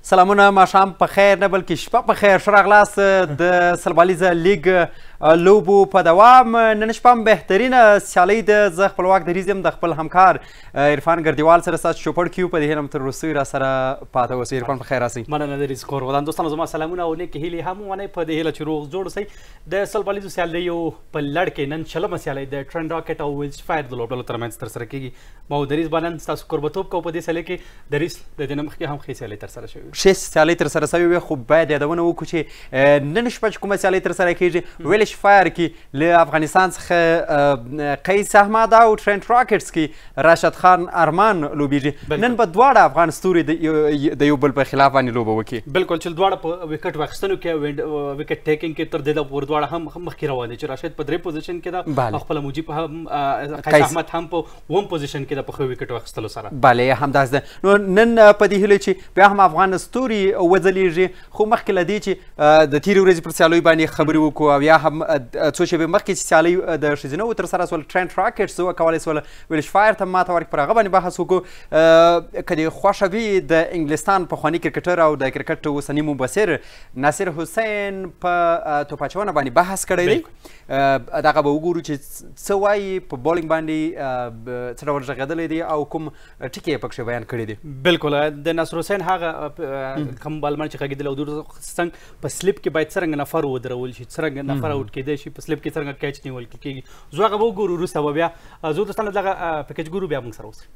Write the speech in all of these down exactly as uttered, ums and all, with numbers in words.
سلامونه ماښام په خیر نه بلکې شپه په خیر ښه راغلاست د سلبالیزه لیګ لوبو په دوام نن شپه هم بهترینه سیالۍ ده زه خپلواک دریځ یم د خپل همکار عرفان ګردیوال سره ستاسو چوپړ کې یو په دې هیله تر وروستیو راسره پاته اوسئ عرفان په خیر راسئ مننه دریځ کورودان دوستانو زما سلامونه او نیکې هیلې هم ومنئ په دې هیله چې روغ جوړ اوسئ د سلبالیزو سیالیو په لړ کې نن شلمه سیالۍ د ټرند راکټ او ویلز فایر د لوبډلو ترمنځ ترسره کیږي ما دریځ به نن ستاسو کوربتوب کوو په دې سیالۍ کې دریځ د دې نه مخکې هم ښې سیالۍ ترسره شوې وې ښې سیالۍ ترسره شوې وې خو باید یادونه وکړو چې نن شپه چې کومه سیالۍ ترسره کیږي ویلز فایر کې له افغانستان څخه قیس احمد او ټرند راکټس کې راشدخان ارمان لوبیږي نن به دواړه افغان ستوري د یو بل په خلاف باندې لوبه وکړي بالکل چې دواړه په وکټ واخیستنو کې وکټ ټیکینګ کې تر دې پورې دواړه هم مخکې روان دي چې راشد په درې پوزیشن کې ده او خپله مجیب هم قیس احمد هم په اووم پوزیشن کې ده په ښه وکټ واخیستلو سره بله همداسې ده نو نن په دې هیله چې بیا هم افغان ستوري وځلیږي خو مخکې له دې چې د تېرې ورځې پر سیالیو باندې خبرې وکړو او یا هم څو شېبې مخکې چې سیالۍ د ښځینه و ترسره شول ټرند راکټس وکولی شول ویلز فایر ته ماته ورکړي پر هغه باندې بحث وکړو که دې خوښه وي د انګلستان پخواني کرکټر او د کرکټ اوسني مبصر ناصر حسین په توپ اچونه باندې بحث کړی دی دغه به وګورو چې څه وایي په بولینګ باندې څه ډول غږېدلی دی او کوم ټکي یې پکښې بیان کړي دي بالکل د ناصر حسین هغه کوم بالمن چې غږېدلی او د څنګه په سلیپ کې باید څرنګه نفر ودرول شي څرنګه نفر اوټ کېدی شي په سلیپ کې څرنګه کیچ نیول کېږي زه هغه به وګورو وروسته به بیا زه دوستانو دغه پیکج ګورو بیا موږ سره اوسئ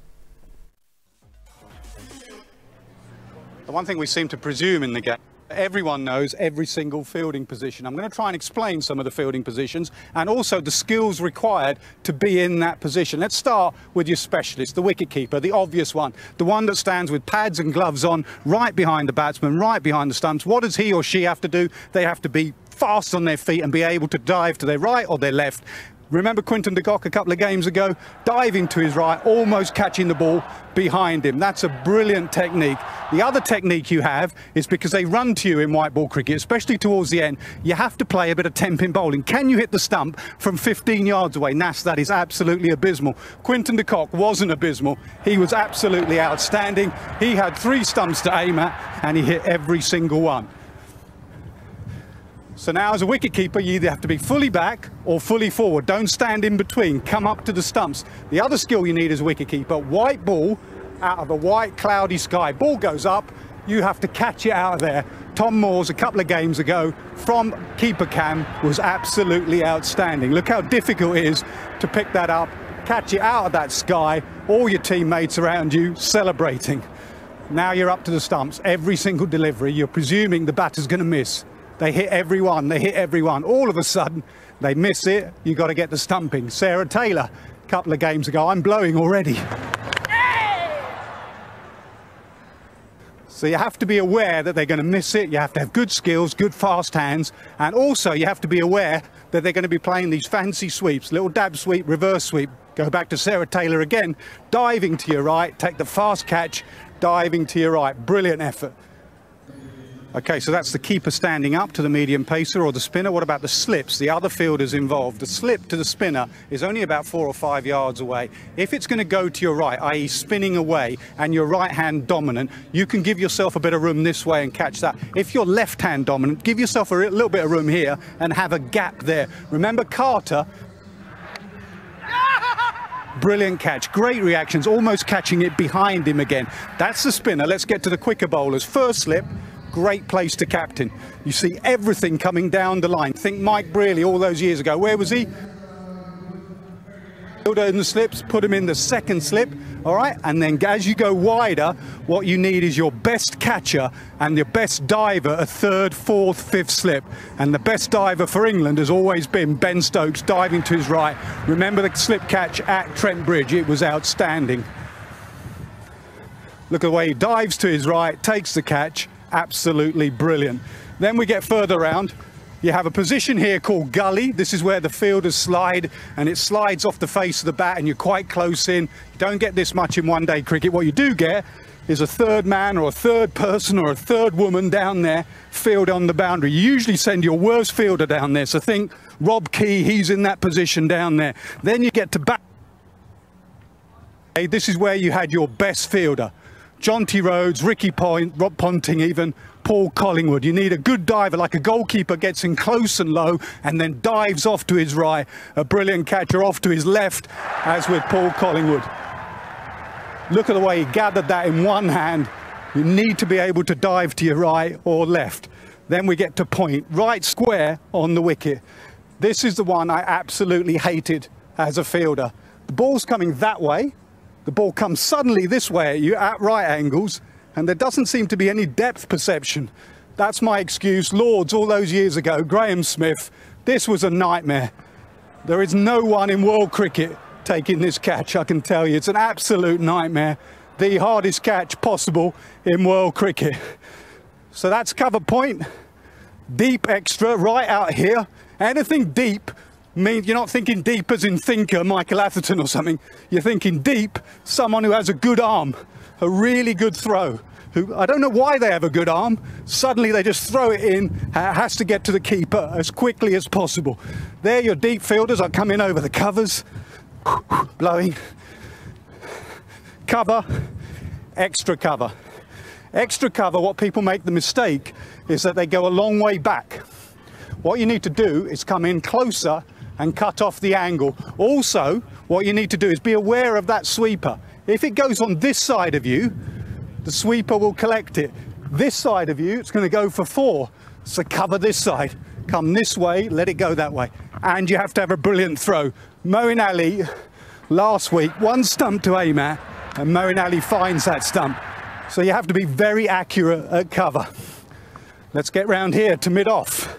The one thing we seem to presume in the game, everyone knows every single fielding position. I'm going to try and explain some of the fielding positions and also the skills required to be in that position. Let's start with your specialist, the wicketkeeper, the obvious one, the one that stands with pads and gloves on, right behind the batsman, right behind the stumps. What does he or she have to do? They have to be fast on their feet and be able to dive to their right or their left. Remember Quinton de Kock a couple of games ago? Diving to his right, almost catching the ball behind him. That's a brilliant technique. The other technique you have is because they run to you in white ball cricket, especially towards the end, you have to play a bit of ten-pin bowling. Can you hit the stump from fifteen yards away? Nas, that is absolutely abysmal. Quinton de Kock wasn't abysmal. He was absolutely outstanding. He had three stumps to aim at and he hit every single one. So now as a wicketkeeper, you either have to be fully back or fully forward. Don't stand in between. Come up to the stumps. The other skill you need as a wicketkeeper, white ball out of a white cloudy sky. Ball goes up, you have to catch it out of there. Tom Moore's a couple of games ago from keeper cam was absolutely outstanding. Look how difficult it is to pick that up, catch it out of that sky, all your teammates around you celebrating. Now you're up to the stumps. Every single delivery, you're presuming the batter's going to miss. They hit everyone, they hit everyone. All of a sudden, they miss it, you got to get the stumping. Sarah Taylor, a couple of games ago, I'm blowing already. So you have to be aware that they're going to miss it, you have to have good skills, good fast hands, and also you have to be aware that they're going to be playing these fancy sweeps, little dab sweep, reverse sweep. Go back to Sarah Taylor again, diving to your right, take the fast catch, diving to your right. Brilliant effort. Okay, so that's the keeper standing up to the medium pacer or the spinner. What about the slips, the other fielders involved? The slip to the spinner is only about four or five yards away. If it's going to go to your right, that is spinning away, and you're right-hand dominant, you can give yourself a bit of room this way and catch that. If you're left-hand dominant, give yourself a little bit of room here and have a gap there. Remember Carter? Brilliant catch, great reactions, almost catching it behind him again. That's the spinner. Let's get to the quicker bowlers. First slip. Great place to captain. You see everything coming down the line. Think Mike Brearley all those years ago. Where was he? In the slips, put him in the second slip, all right? And then as you go wider, what you need is your best catcher and your best diver, a third, fourth, fifth slip. And the best diver for England has always been Ben Stokes diving to his right. Remember the slip catch at Trent Bridge? It was outstanding. Look at the way he dives to his right, takes the catch. Absolutely brilliant. Then we get further around. You have a position here called gully. This is where the fielders slide and it slides off the face of the bat and you're quite close in. You don't get this much in one day cricket. What you do get is a third man or a third person or a third woman down there field on the boundary. You usually send your worst fielder down there. So think Rob Key, he's in that position down there. Then you get to bat. This is where you had your best fielder. Jonty Rhodes, Ricky Point, Rob Ponting even, Paul Collingwood. You need a good diver, like a goalkeeper gets in close and low and then dives off to his right. A brilliant catcher off to his left, as with Paul Collingwood. Look at the way he gathered that in one hand. You need to be able to dive to your right or left. Then we get to point, right square on the wicket. This is the one I absolutely hated as a fielder. The ball's coming that way. The ball comes suddenly this way at you at right angles, and there doesn't seem to be any depth perception. That's my excuse. Lords, all those years ago, Graham Smith, this was a nightmare. There is no one in world cricket taking this catch, I can tell you. It's an absolute nightmare. The hardest catch possible in world cricket. So that's cover point. Deep extra right out here. Anything deep means you're not thinking deep as in thinker, Michael Atherton or something. You're thinking deep, someone who has a good arm, a really good throw. Who, I don't know why they have a good arm. Suddenly they just throw it in, has to get to the keeper as quickly as possible. There your deep fielders are coming over the covers, blowing. Cover, extra cover. Extra cover, what people make the mistake is that they go a long way back. What you need to do is come in closer and cut off the angle. Also, what you need to do is be aware of that sweeper. If it goes on this side of you, the sweeper will collect it. This side of you, it's going to go for four. So cover this side. Come this way, let it go that way. And you have to have a brilliant throw. Moeen Ali, last week, one stump to aim at, and Moeen Ali finds that stump. So you have to be very accurate at cover. Let's get round here to mid-off.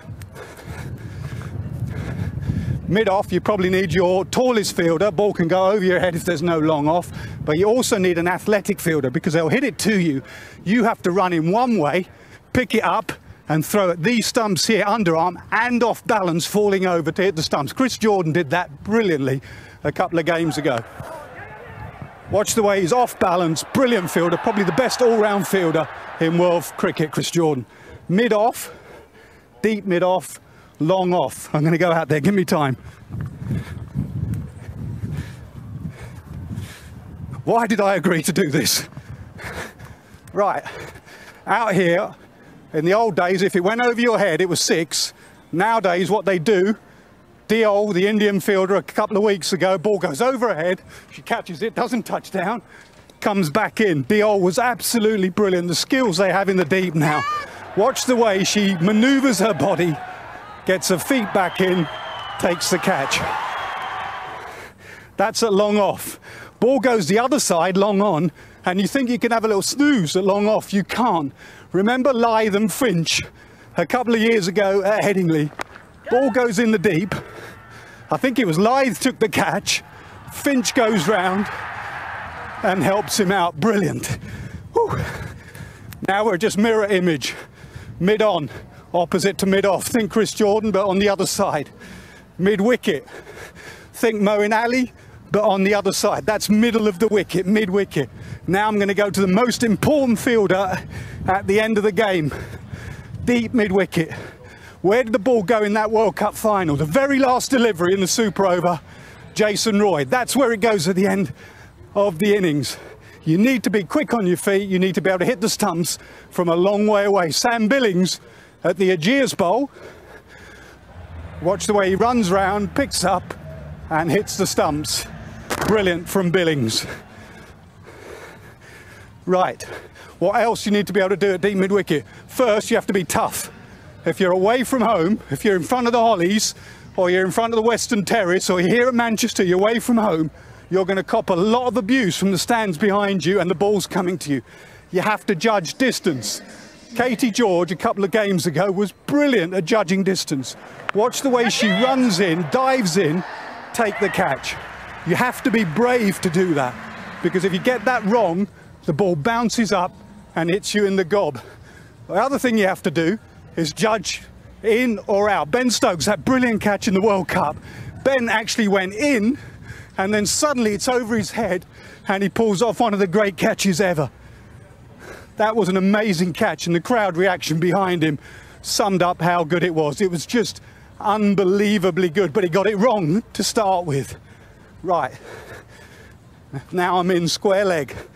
Mid-off, you probably need your tallest fielder. Ball can go over your head if there's no long off, but you also need an athletic fielder because they'll hit it to you. You have to run in one way, pick it up and throw it. These stumps here, underarm and off balance, falling over to hit the stumps. Chris Jordan did that brilliantly a couple of games ago. Watch the way he's off balance, brilliant fielder, probably the best all-round fielder in world cricket, Chris Jordan. Mid-off, deep mid-off, long off. I'm going to go out there, give me time. Why did I agree to do this? Right, out here, in the old days, if it went over your head, it was six. Nowadays, what they do, Diol, the Indian fielder, a couple of weeks ago, ball goes over her head, she catches it, doesn't touch down, comes back in. Diol was absolutely brilliant. The skills they have in the deep now. Watch the way she maneuvers her body, gets her feet back in, takes the catch. That's at long off. Ball goes the other side, long on, and you think you can have a little snooze at long off. You can't. Remember Lyth and Finch a couple of years ago at Headingley? Ball goes in the deep. I think it was Lyth took the catch. Finch goes round and helps him out. Brilliant. Whew. Now we're just mirror image. Mid-on, opposite to mid-off. Think Chris Jordan, but on the other side. Mid-wicket. Think Moeen Ali, but on the other side. That's middle of the wicket, mid-wicket. Now I'm going to go to the most important fielder at the end of the game. Deep mid-wicket. Where did the ball go in that World Cup final? The very last delivery in the super over, Jason Roy. That's where it goes at the end of the innings. You need to be quick on your feet. You need to be able to hit the stumps from a long way away. Sam Billings at the Aegeus Bowl. Watch the way he runs round, picks up and hits the stumps. Brilliant from Billings. Right, what else you need to be able to do at deep mid-wicket? First, you have to be tough. If you're away from home, if you're in front of the Hollies, or you're in front of the Western Terrace, or you're here at Manchester, you're away from home, you're going to cop a lot of abuse from the stands behind you and the ball's coming to you. You have to judge distance. Katie George, a couple of games ago, was brilliant at judging distance. Watch the way she runs in, dives in, take the catch. You have to be brave to do that, because if you get that wrong, the ball bounces up and hits you in the gob. The other thing you have to do is judge in or out. Ben Stokes, that brilliant catch in the World Cup. Ben actually went in and then suddenly it's over his head and he pulls off one of the great catches ever. That was an amazing catch and the crowd reaction behind him summed up how good it was. It was just unbelievably good, but he got it wrong to start with. Right, now I'm in square leg.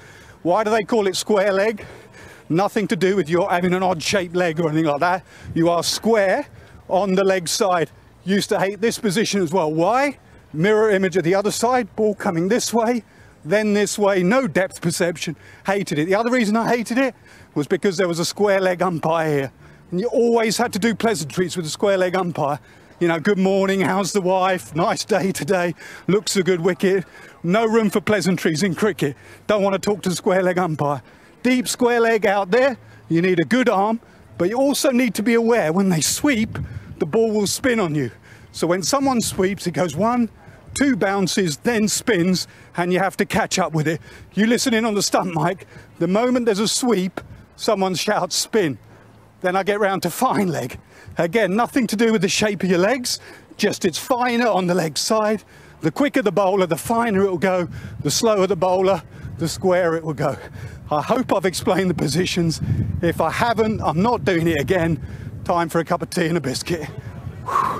Why do they call it square leg? Nothing to do with your having an odd-shaped leg or anything like that. You are square on the leg side. Used to hate this position as well. Why? Mirror image of the other side, ball coming this way, then this way, no depth perception. Hated it. The other reason I hated it was because there was a square leg umpire here. And you always had to do pleasantries with a square leg umpire. You know, good morning, how's the wife? Nice day today, looks a good wicket. No room for pleasantries in cricket. Don't want to talk to the square leg umpire. Deep square leg out there, you need a good arm, but you also need to be aware when they sweep, the ball will spin on you. So when someone sweeps, it goes one, two bounces, then spins, and you have to catch up with it. You listen in on the stump mic, the moment there's a sweep, someone shouts spin. Then I get round to fine leg. Again, nothing to do with the shape of your legs, just it's finer on the leg side. The quicker the bowler, the finer it will go. The slower the bowler, the squarer it will go. I hope I've explained the positions. If I haven't, I'm not doing it again. Time for a cup of tea and a biscuit. Whew.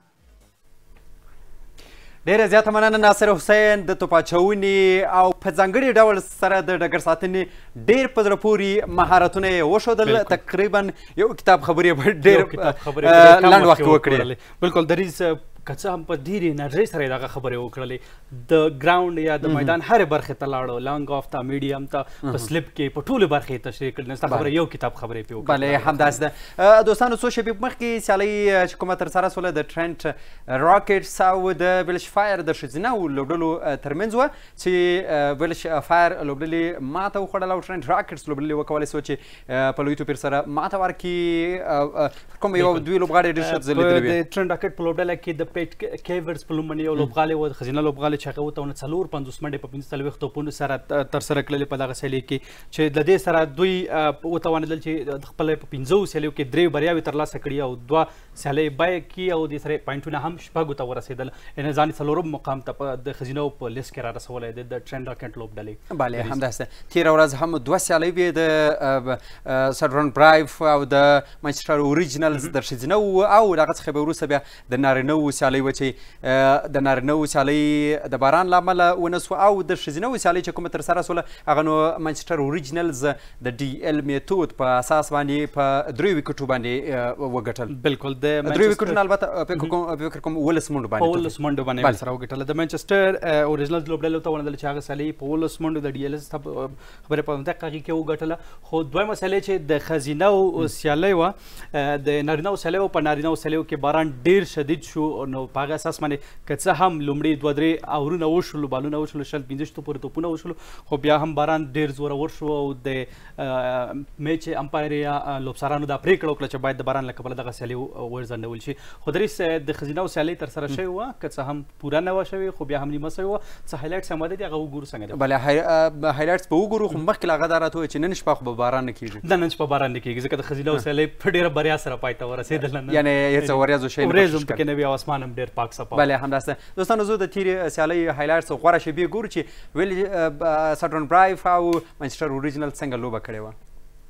ډیره زیاته مننه ناصر حسین د توپاچونې او په ځانګړي ډول سره د ډګر ساتنې ډېر په زړه پورې مهارتونه یې وښودل تقریبا یو کتاب خبرې به ډېر لنډ وخت وکړې بالکل دریز که څه هم په ډېرې انرژۍ سره یې دغه خبرې وکړلې د ګراونډ یا د میدان هرې برخې ته لاړو لانګ آف ته میډیم ته په سلیپ کې په ټولو برخې یې تشریح کړل ستا خبره یو کتاب خبرې پرې وکړه بله همداسې ده دوستانو څو شېبې مخکې سیالۍ چې کومه ترسره سوله د ټرنټ راکټس او د ویلش فایر د ښځینه لوبډلو ترمنځ وه چې ویلش فایر لوبډلې ماته وخوړله او ټرنټ راکټس لوبډلې وکولی سوه چې په لوی توپیر سره ماته ورکړي کوم یو دوی لوبغاړي ډېر ښه ځلېدلې وې د ټرنټ راکټ په لوبډله کې د پیټ کیورز په لومړني یو لوبغالی و ښځینه لوبغالی چې هغه ورته څلور پنځوس منډې په پنځه څلوېښت توپونو سره ترسره کړلې په دغه سیالۍ کې چې د دې سره دوی وتوانېدل چې د خپله په پنځو سیالیو کې درې بریاوې ترلاسه کړي او دوه سیالۍ بیه کړي او دې سره پوینټونه هم شپږو ته ورسېدل یعنې ځان یې څلورم مقام ته د ښځینو په لیست کې را رسولی دی د ټرنټ راکټ لوبډلې بله همداسې تېره ورځ هم دوه سیالۍ وې د سډرن برایف او د منچسټر اوریجنلز د ښځینه او د هغه څخه به وروسته بیا د نارینهو سیالۍ وه چې د نارینهو سیالۍ د باران له امله ونه سوه او د ښځینهو سیالۍ چې کومه ترسره سوله هغه نو منچسټر اوریجنلز د ډي ایل میتود په اساس باندې په دریو ویکټو باندې وګټل بالکل د دریو ویکټونه البته فکر کوم اوولس منډو باندې په اوولس منډو باندې سره وګټله د منچسټر اوریجنلز لوبډلې ته ونیدل چې هغه سیالۍ په اوولس منډو د ډي ایل ایس خبرې په همدغه هغې کې وګټله خو دویمه سیالۍ چې د ښځینهو سیالۍ وه د نارینهو سیالیو په نارینهو سیالیو کې باران ډېر شدید شو نو په هغه اساس باندې که څه هم لومړي دوه درې اورونه وشولو بالونه وشولو شل پنځه شتو پورې توپونه وشولو خو بیا هم باران ډېر زورور شو او د میچ امپایر یا لوبسارانو دا پرېکړه وکړه چې باید د باران له کبله دغه سیالي وځنډول شي خو دریس د ښځینهو سیالۍ ترسره شوې وه که څه هم پوره نه وه شوې خو بیا هم نیمه شوې وه څه هایلایټس هم واده دي هغه وګورو څنګه دی بله هایلایټس به وګورو خو مخکې له هغه دا راته ووایي چې نن شپه خو به باران نه کېږي دا نن شپه باران نه کېږي ځکه د ښځینهو سیالۍ په ډېره بریا سره پای ته ورسېدله یعنې هېڅ وریځو شی وریځ هم پکې نه وي او اسمان هم ډېر پاک صفا بله همداسې دوستانو زه د تېرې سیالۍ هایلایټس غوره شیبې ګورو چې ویل سډرن برایف او منچسټر اوریجنل څنګه لوبه کړې وه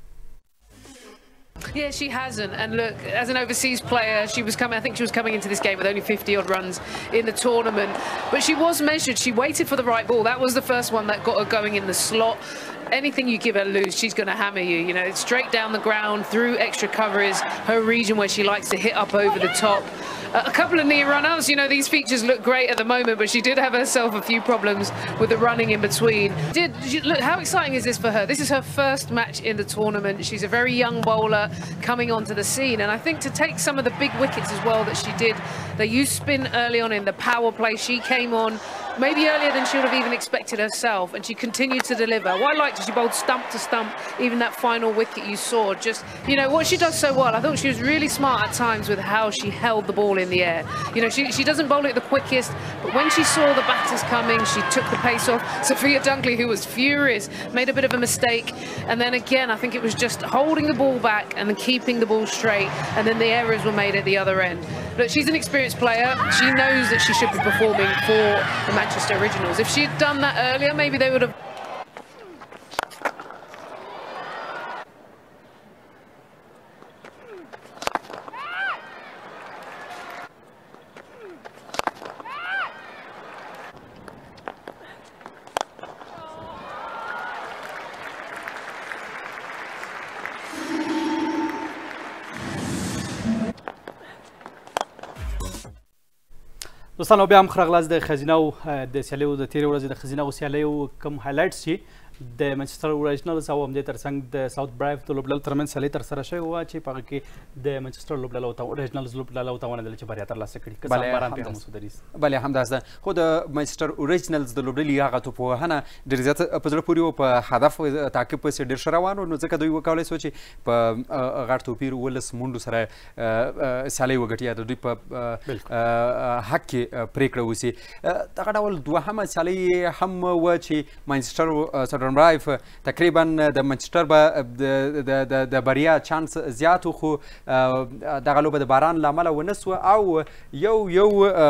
Yeah, she hasn't. And look, as an overseas player, she was coming, I think she was coming into this game with only fifty odd runs in the tournament. But she was measured. She waited for the right ball. That was the first one that got her going in the slot. Anything you give her loose, she's going to hammer you. You know, straight down the ground, through extra cover is her region where she likes to hit up over the top. Uh, a couple of near run-outs, you know, these features look great at the moment, but she did have herself a few problems with the running in between. Did she, look, how exciting is this for her? This is her first match in the tournament. She's a very young bowler coming onto the scene, and I think to take some of the big wickets as well that she did, they used spin early on in the power play. She came on maybe earlier than she would have even expected herself, and she continued to deliver. What I liked is she bowled stump to stump, even that final wicket you saw. Just, you know, what she does so well, I thought she was really smart at times with how she held the ball in the air. You know, she, she doesn't bowl it the quickest, but when she saw the batters coming, she took the pace off. Sophia Dunkley, who was furious, made a bit of a mistake, and then again, I think it was just holding the ball back and then keeping the ball straight, and then the errors were made at the other end. Look, she's an experienced player. She knows that she should be performing for the Manchester Originals. If she had done that earlier, maybe they would have. دوستانو بیا هم ښه راغلاست د ښځینهو د سیالیو د تېرې ورځې د ښځینهو سیالیو کوم هایلایټس چې د منچسټر اورجینلز او همدې ترڅنګ د ساوث برایف د لوبډلو ترمنځ سیالي ترسره شوې وه چې په هغه کې د منچسټر لوبډلو او اورجینلز لوبډلو وتوانېدل چې بریا ترلاسه کړي که څه هم باران پرې هم وسو دریځ بلې همداسې ده خو د منچسټر اورجینلز د لوبډلې هغه توپوهنه ډېر زیات په زړه پورې وه په هدف تعقیب پسې ډېر ښه روان وو نو ځکه دوی وکولی سو چې په غټ توپیر اوولس منډو سره سیالۍ وګټي یا د دوی په حق کې پرېکړه وسي دغه ډول دوهمه سیالۍ هم وه چې منچسټر برایف تقریبا د منچسټر به د بریا چانس زیات و خو دغه لوبه د باران له امله ونه سوه او یو یو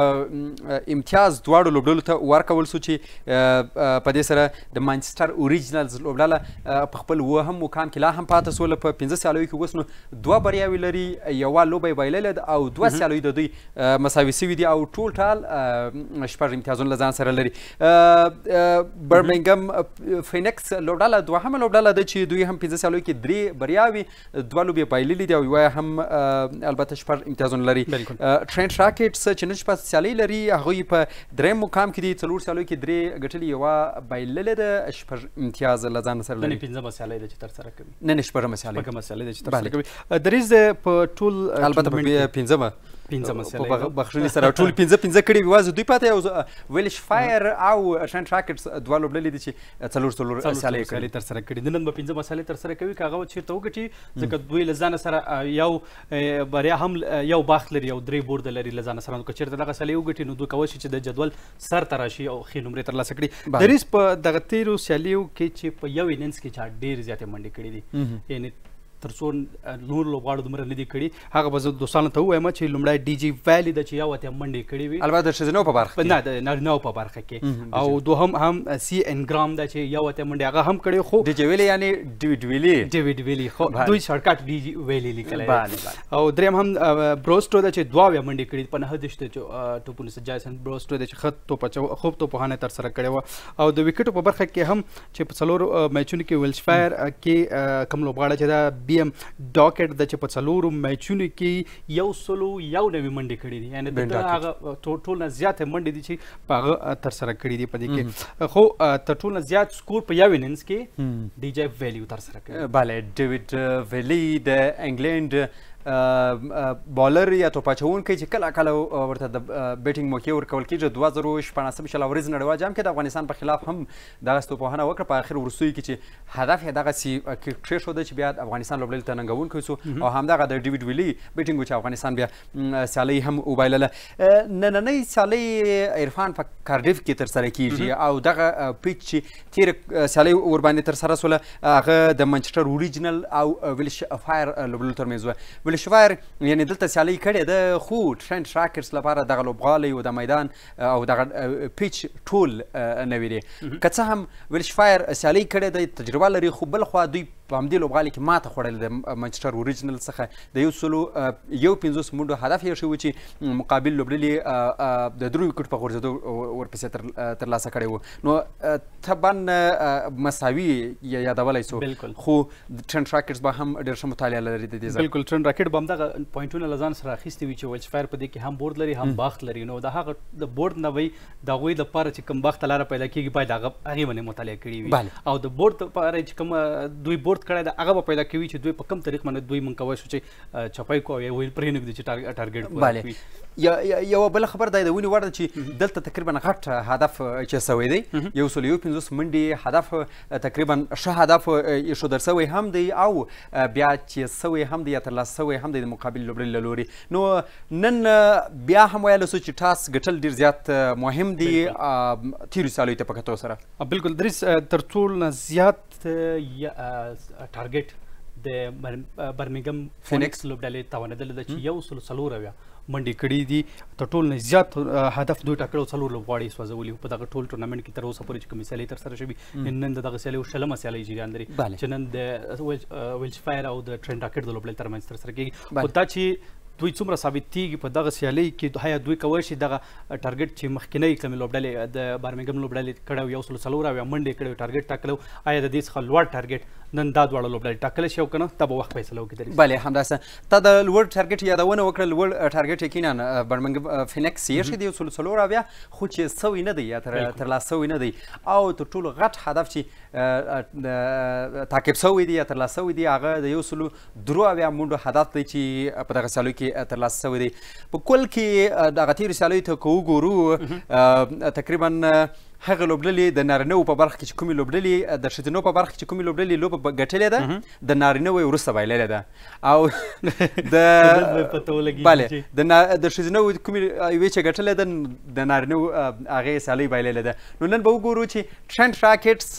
امتیاز دواړو لوبډلو ته ورکول سو چې په دې سره د منچسټر اوریجنلز لوبډله په خپل اوهم مقام کې لا هم پاته سوله په پنځه سیالیو کې اوس نو دوه بریاوې لري یوه لوبه یې بایللې ده او دوه سیالیو د دوی مساوي سوي دي او ټول ټال شپږ امتیازونه له ځان سره لري برمنګم فینکس لوبډله دوهمه لوبډله ده چې دوی هم پنځه سیالیو کې درې بریاوې دوه لوبې بایللې دي او یوه هم البته شپږ امتیازونه لري ټرینټ راکټس چې نن شپه سیالۍ لري هغوی په درېیم مقام کې دي څلور سیالیو کې درې ګټلې یوه بایللې ده شپږ امتیاز له ځان سره لري نن پنځمه سیالۍ ده چې ترسره کوي نن شپږمه سیالۍ شپږمه سیالۍ ده چې ترسره کوي دریځ په ټول البته په پنځمه پنځمه سیالۍ بخښنې سره ټول پنځه پنځه کړي یوازې دوی پاته یو ویلش فایر او ټرینټ راکټس دوه لوبډلې دي چې څلور څلور سیالۍ سیالۍ ترسره کړي د نن به پنځمه سیالۍ ترسره کوي که هغه چېرته وګټي ځکه دوی له ځانه سره یو بریا هم یو باخت لري او درې بورده لري له ځانه سره نو که چېرته دغه سیالۍ وګټي نو دوی کولی شي چې د جدول سر ته راشي او ښې نمرې ترلاسه کړي دریځ په دغه تېرو سیالیو کې چې په یو انینس کې چا ډېرې زیاتې منډې کړي دي یعنې تر څو نور لوبغاړو دومره نه دي کړي هغه به زه دوستانو ته ووایم چې لومړی ډي جي ویلي ده چې یو اتیا منډې کړې وي البته د ښځینهو په برخه نه د نارینهو په برخه کې او دوهم هم سی انګرام ده چې یو اتیا منډې هغه هم کړې خو ډي جي ویلي یعنې ډیویډ ویلي ډیویډ ویلي خو دوی شارټکټ ډي جي ویلي لیکلی او دریم هم بروسټو ده چې دوه اویا منډې کړي په نهه دېرش توپونو سره جایسن بروسټو ده چې ښه توپ خوب توپوهنه ترسره کړې وه او د وکټو په برخه کې هم چې په څلورو میچونو کې ویلش فایر کې کوم لوبغاړی چې ده بي ام ډاکټ د چې په څلورو میچونو کې یو سلو یو نوي منډې کړي دي یعنې د ده هغه ټول نه زیاتې منډې دي چې په هغه ترسره کړي دي په دې کې خو تر ټول نه زیات سکور په یو انینس کې ډي جی ویلي ترسره کړي بله ډیویډ ویلي د انګلینډ بالر یا توپ اچوونکی چې کله کله ورته د بیټینګ موقع ورکول کېږي دوه زره شپاړسم شل اوريز نړیوال جام کې د افغانستان په خلاف هم دغسې توپوهنه وکړه په اخر وروستیو کې چې هدف یې دغسې کېښوده چې بیا د افغانستان لوبډلې ته ننګوونکی سو او همدغه د ډیویډ ویلي بیټینګ و چې افغانستان بیا سیالۍ هم وبایلله نننۍ سیالۍ عرفان په کارډیف کې ترسره کېږي او دغه پیچ چې تېره سیالۍ ورباندې ترسره سوله هغه د منچسټر اوریجنل او ویلش فایر لوبډلو ترمنځ وه ویلش فایر یعنې دلته سیالۍ کړې ده خو ټرینټ راکټس لپاره دغه لوبغالی و د میدان او دغه پیچ ټول نوي دي که څه هم ویلش فایر سیالۍ کړې ده تجربه لري خو بل خوا دوی په همدې لوبغالي کې ماته خوړلې ده منچسټر اوریجنل څخه د یو سلو یو پنځوس منډو هدف یې شوی چې مقابل لوبډلې د درو وکټ په غورځېدو ورپسې ترلاسه کړی و نو طبعا مساوي یادولی سو خو ټرینټ راکټس به هم ډېر ښه مطالعه لري د دې ځای بلکل ټرینټ راکټ به همدغه پوینټونه له ځان سره اخیستي وي چې ویلش فایر په دې کې هم بورډ لري هم باخت لري نو د هغه د بورډ نه وی د هغوی دپاره چې کوم باخت لاره پیدا کېږي باید هغه هغې باندې مطالعه کړي وي او د بورډ دپاره چې کوم دوی بورډ کړی ده هغه به پیدا کوي چې دوی په کوم طریق باندې دوی موږ کولی شو چې چپی کړو یا ویل پرې نږدي چې ټارګېټ کړي یوه بله خبر دا د ونې وړ ده چې دلته تقریبا غټ هدف چې سوی دی یو سلو یو پنځوس منډې هدف تقریبا ښه هدف ایښودل سوی هم دی او بیا چې سوی هم دی یا ترلاسه سوی هم دی د مقابل لوبډلې له لورې نو نن بیا هم ویلی سو چې ټاس ګټل ډېر زیات مهم دي تېرو سیالیو ته په کتو سره بلکل دریځ تر ټول نه زیات ټارګېټ د برمنګم فینکس لوبډلې توانېدلې ده چې یو سلو څلور اویا منډې کړي دي تر ټول نه زیات هدف دوی ټاکلی او څلور لوبغاړي یې سوځولي په دغه ټول ټورنامنټ کې تر اوسه پورې چې کومې سیالۍ ترسره شوي نن د دغه سیالیو شلمه سیالۍ جریان لري چې نن د ویلش فایر او د ټرینټ راکټ د لوبډلې ترمنځ ترسره کېږي خو دا چې دوی څومره ثابتېږي په دغه سیالۍ کې آیا دوی کولی شي دغه ټارګټ چې مخکینۍ کومې لوبډلې د بارمنګم لوبډلې کړی یو سلو څلور اویا منډې کړی ټارګټ ټاکلی آیا د دې څخه لوړ ټارګټ نن دا دواړه لوبډلې ټاکلی شي او که نه دا به وخت فیصله وکړي. بلې همداسې تا د لوړ ټارګټ یادونه وکړه. لوړ ټارګټ یقینا بارمنګم فینکس یې ښه دی یو سلو څلور اویا خو چې سوی نه دی یا ترلاسه سوی نه دی او تر ټولو غټ هدف چې تعقیب سوی دی یا ترلاسه سوی دی هغه د یو سلو درو اویا منډو هدف دی چې په دغه سیالیو کې ترلاسه سوی دی. په کل کې دغه تېرو سیالیو ته که وګورو تقریبا هغه لوبډلې د نارینهو په برخه کې چې کومې لوبډلې د ښځینو په برخه کې چې کومې لوبډلې لوبه ګټلې ده د نارینهو یې وروسته بایللې ده او د بلې د ښځینو کومې یوې چې ګټلې ده د نارینهو هغې سیالۍ بایللې ده. نو نن به وګورو چې ټرنډ راکټس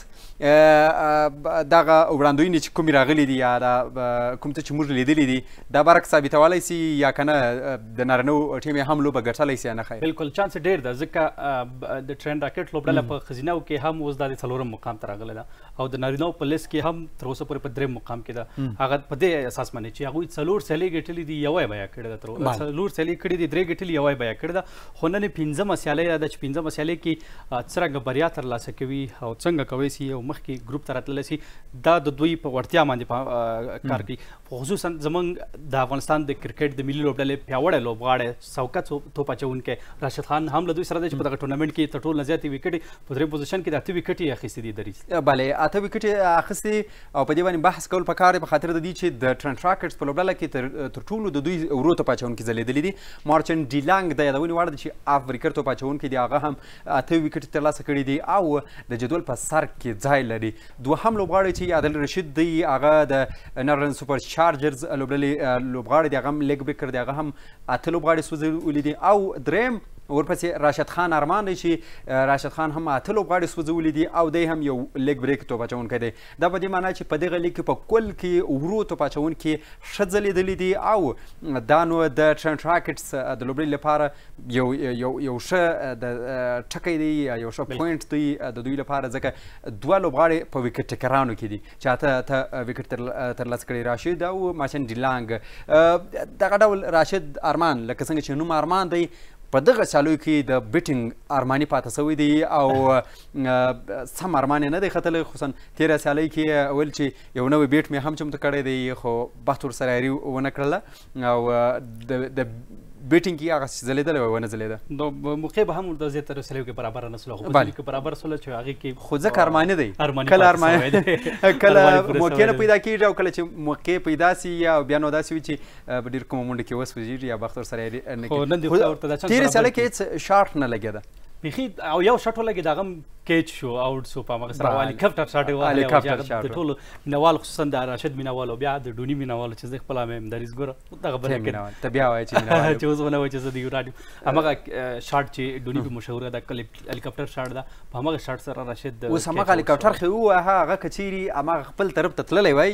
دغه وړاندوینې چې کومې راغلي دي یا دا کوم څه چې موږ لیدلي دي دا برعکس ثابتولی سي یا که نه د نارینهو ټیم یې هم لوبه ګټلی سي یا نه خیر. بلکل چانس ډېر ده ځکه د ټرنډ راکټ لوبډله په ښځینهو کې هم اوس دا د څلورم مقام ته راغلی ده او د نارینهو په لیست کې هم تر اوسه پورې په درېیم مقام کې ده. هغه په دې اساس باندې چې هغوی څلور سیالۍ ګټلي دي یوه یې بیه کړې ده تر اوسه څلور سیالۍ کړي دي درې ګټلي یوه یې بیه کړې ده خو نن یې پنځمه سیالۍ ده چې پنځمه سیالۍ کې څرنګه بریا ترلاسه کوي او څنګه کولی سي او مخکې ګروپ ته راتللی سي دا د دوی په وړتیا باندې کار کوي. خصوصا زموږ د افغانستان د کرکټ د ملي لوبډلې پیاوړی لوبغاړی سوکت توپ اچوونکی راشدخان هم له دوی سره دی چې په دغه ټورنمنټ کې تر ټولو نه زیاتې ویکټې په درېیم پوزیشن کې د اته ویکټې یې اخیستې دي دریځ. بلې اته ویکټې اخیستې او په دې باندې بحث کول پکار دی په خاطر د دې چې د ټرنټ راکټس په لوبډله کې تر ټولو د دوی ورو توپ اچوونکي ځلېدلي دي. مارچن ډیلانګ د یادونې وړ ده چې اف ویکټ توپ اچوونکی دی هغه هم اته ویکټې ترلاسه کړي دي او د جدول په سر کې ځای لري. دوهم لوبغاړی چې عادل رشید دی هغه د نرلند سوپر چارجرز لوبډلې لوبغاړی دی هغه هم لیګ بریکر دی هغه هم اته لوبغاړي سوځولي دي او درېیم ورپسې راشدخان ارمان دی چې راشدخان هم اته لوبغاړي سوځولي دي او دی هم یو لیګ بریک توپ اچوونکی دی. دا په دې معنا چې په دغه لیګ کې په کل کې ورو توپ اچوونکي ښه ځلېدلي دي او دا نو د ټرنټ راکټس د لوبډلې لپاره یو یو یو ښه د ټکی دی یو ښه پوینټ دی د دوی لپاره ځکه دوه لوبغاړي په ویکټ ټکرانو کې دي چې اته اته ویکټ ترلاسه کړي راشد او ماشن ډیلانګ. دغه ډول راشد ارمان لکه څنګه چې نوم ارمان دی په دغه سیالیو کې د بیټینګ ارماني پاته سوی دی او سم ارمان یې نه دی ختلی. خصوصا تېره سیالۍ کې ویل چې یو نوی بیټ مې هم چمتو کړی دی خو بخت ورسره یاري ونه کړله او د بیټینګ کې هغه ځلېدلی وی ونه ځلېده. نو موقع به هم د زیاتره سیالیو کې برابره نه سوله خو په سیالۍ کې برابر سوله چې هغې کې خو ځکه ارماني دی کله ارماني کله موقع نه پیدا کېږي او کله چې موقع پیدا سي یا بیا نو داسې وي چې په ډېر کومه منډه کې وسوځېږي یا بخت ورسره یاري نه کوي. تېرې سیالۍ کې هېڅ شاټ نه لګېده بیخي او یو شاټ ولګېد هغه هم کیچ شو اوټ شو په هماغه سره هلیکاپټر شاټ یې واخلی د ټولو مینوال خصوصا د راشد مینوال او بیا د ډوني مینوال چې زه خپله مې همدریز ګوره دغه بل ته بیا وایې چې چې اوس به نه وایي چې زه د یوراډیو هماغه شاټ چې ډوني په مشهوره ده هلیکاپټر شاټ ده په هماغه شاټ سره راشد اوس هماغه هلیکاپټر خو ووهه هغه که چیرې هماغه خپل طرف ته تللی وای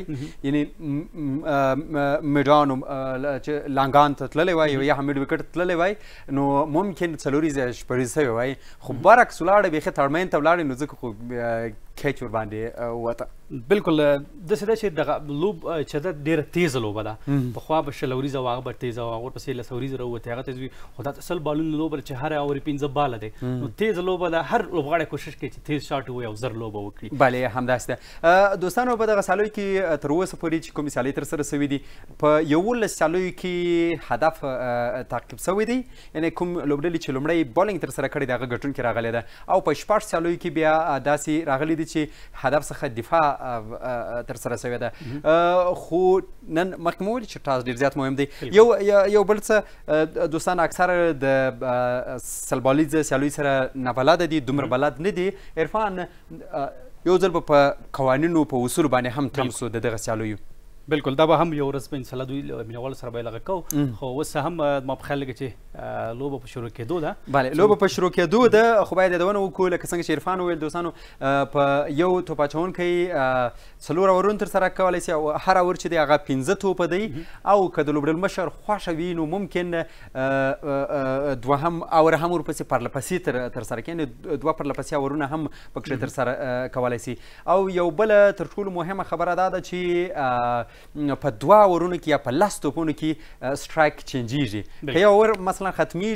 یعنې میډان چې لانګان ته تللی وای یا هم میډ وکټ تللی وای نو ممکن څلوریزې شپږیزې سوی وای خو برعکس ولاړه بیخي تړمین ته ولاړې نو ځکه خو کیچ ورباندې وته. بلکل داسې ده چې دغه لوب چې ده ډېره تیزه لوبه ده. پخوا به شل اوریزه وه هغه به تیزه وه هغه ورپسې لس اوریزه راووتې هغه تیز وي خو دا سل بالونه لوبه ده چې هر اورې پنځه باله دی نو تیزه لوبه ده. هر لوبغاړی کوشش کوي چې تیز شاټ ووایي او زر لوبه وکړي. بلې همداسې ده. دوستانو په دغه سیالیو کې تر اوسه پورې چې کومې سیالۍ ترسره سوي دي په یولس سیالیو کې هدف تعقیب سوی دی یعنې کوم لوبډلې چې لومړی بالینګ ترسره کړې ده هغه ګټونکې راغلی ده او په شپږ سیالیو کې بیا داسې راغلی دي چې هدف څخه دفاع ترسره سوې ده. خو نن مخکې مو ویلي چې ټاس ډېر زیات مهم دی. یو یو بل څه دوستان اکثره د سلبالیزه سیالیو سره نابلده دي دومره بلد نه دي. عرفان یو ځل به په قوانینو په اصولو باندې هم تم سو د دغه سیالیو. بلکل دا به هم یو ورځ په انشاءالله دوی مینوالو سره به یې لږه کوو خو اوس هم ما په خیال لګي چې لوبه په شروع کېدو ده. بله لوبه په شروع کېدو ده خو باید یادونه وکړو لکه څنګه چې عرفان وویل دوستانو په یو توپ اچوونکی څلور اورونه ترسره کولی سي او هر اور چې دی هغه پنځه توپه دی او که د لوبډل مشر خوښه وي نو ممکن دوهم اور هم ورپسې پرلپسې ترسره کوي یعنې دوه پرلپسې اورونه هم پکښې ترسره کولی سي. او یو بله تر ټولو مهمه خبره دا ده چې په دوه اورونو کې یا په لس توپونو کې سټرایک چینجیږي که یو اور مثلا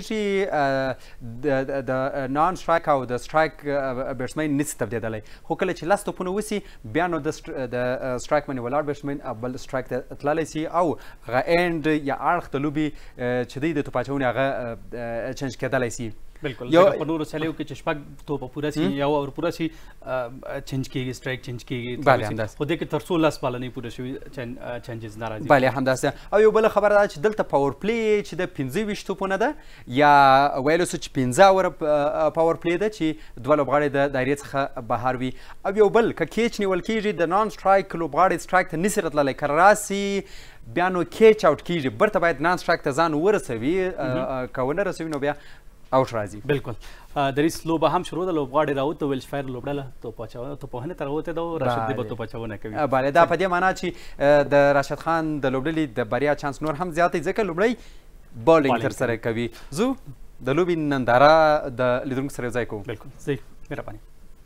ختمیږي د نان سټرایک او د سټرایک بیټسمین نشي تبدیدلی خو کله چې لس توپونه وسي بیا نو د سټرایک باندې ولاړ بیټسمین بل سټرایک ته تللی سي او هغه اینډ یا اړخ د لوبې چې دی د توپ اچونې هغه چینج کېدلی سي بالکل په نورو سیالیو کې چې شپږ توپه پوره سي یا اور پوره سي چینج کېږي سټرایک چینج کېږي خو دې کې تر څو لس باله نه پوره شوي چینجز نه راځي بله همداسې او یو بله خبره ده چې دلته پاور پلی چې د پنځه ویشت توپونه ده یا ویلی سو چې پنځه اوره پاور پلی ده چې دوه لوبغاړي د دایرې څخه بهر وي او یو بل که کیچ نیول کېږي د نان سټرایک لوبغاړي سټرایک ته نسي راتللی که راسي بیا نو کیچ آوټ کېږي برته باید نان سټرایک ته ځان ورسوي که ونه رسوي نو بیا اوټ راځي بالکل دریس لوبه هم شروع ده لوبغاړي راوته ویلچ فایر لوبډله توپ اچونه توپوهنې ته راوتې ده او راشد دی به توپ اچونه کوي بله دا په دې معنا چې د راشد خان د لوبډلې د بریا چانس نور هم زیات دی ځکه لومړی بالینګ ترسره کوي زه د لوبې ننداره د لیدونکو سره یو ځای کوو بالکل صحیح مهرباني